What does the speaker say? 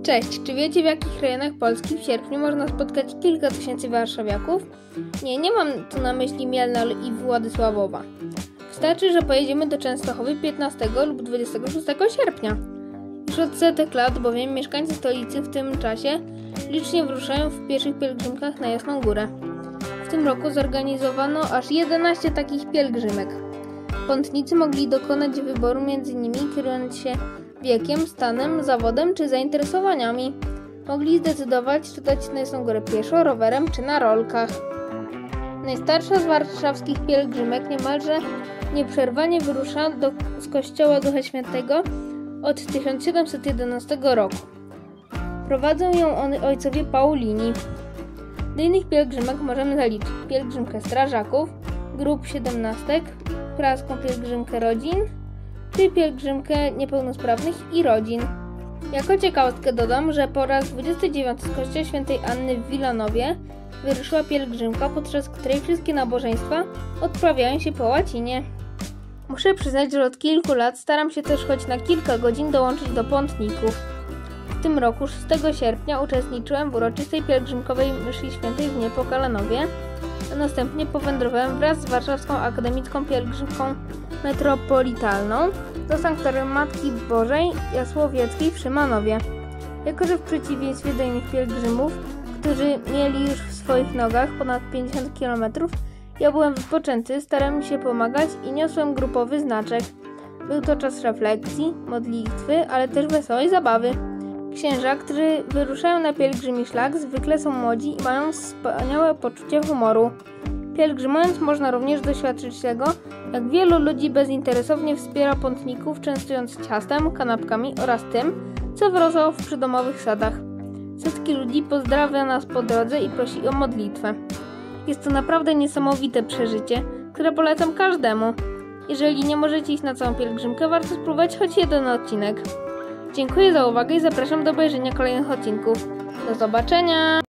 Cześć, czy wiecie, w jakich rejonach Polski w sierpniu można spotkać kilka tysięcy warszawiaków? Nie mam tu na myśli Mielna i Władysławowa. Wystarczy, że pojedziemy do Częstochowy 15 lub 26 sierpnia. Już od setek lat bowiem mieszkańcy stolicy w tym czasie licznie wyruszają w pieszych pielgrzymkach na Jasną Górę. W tym roku zorganizowano aż 11 takich pielgrzymek. Pątnicy mogli dokonać wyboru między nimi, kierując się wiekiem, stanem, zawodem czy zainteresowaniami. Mogli zdecydować, czy dać na Jasną Górę pieszo, rowerem czy na rolkach. Najstarsza z warszawskich pielgrzymek niemalże nieprzerwanie wyrusza z kościoła Ducha Świętego od 1711 roku. Prowadzą ją ojcowie Paulini. Do innych pielgrzymek możemy zaliczyć pielgrzymkę strażaków, grup 17, praską pielgrzymkę rodzin, czy pielgrzymkę niepełnosprawnych i rodzin. Jako ciekawostkę dodam, że po raz 29 z kościoła świętej Anny w Wilanowie wyruszyła pielgrzymka, podczas której wszystkie nabożeństwa odprawiają się po łacinie. Muszę przyznać, że od kilku lat staram się też choć na kilka godzin dołączyć do pątników. W tym roku 6 sierpnia uczestniczyłem w uroczystej pielgrzymkowej mszy świętej w Niepokalanowie, a następnie powędrowałem wraz z Warszawską Akademicką Pielgrzymką Metropolitalną do Sanktorium Matki Bożej Jasłowieckiej w Szymanowie. Jako że w przeciwieństwie do innych pielgrzymów, którzy mieli już w swoich nogach ponad 50 km, ja byłem wypoczęty, starałem się pomagać i niosłem grupowy znaczek. Był to czas refleksji, modlitwy, ale też wesołej zabawy. Księża, którzy wyruszają na pielgrzymi szlak, zwykle są młodzi i mają wspaniałe poczucie humoru. Pielgrzymując można również doświadczyć tego, jak wielu ludzi bezinteresownie wspiera pątników, częstując ciastem, kanapkami oraz tym, co wyrosło w przydomowych sadach. Setki ludzi pozdrawia nas po drodze i prosi o modlitwę. Jest to naprawdę niesamowite przeżycie, które polecam każdemu. Jeżeli nie możecie iść na całą pielgrzymkę, warto spróbować choć jeden odcinek. Dziękuję za uwagę i zapraszam do obejrzenia kolejnych odcinków. Do zobaczenia!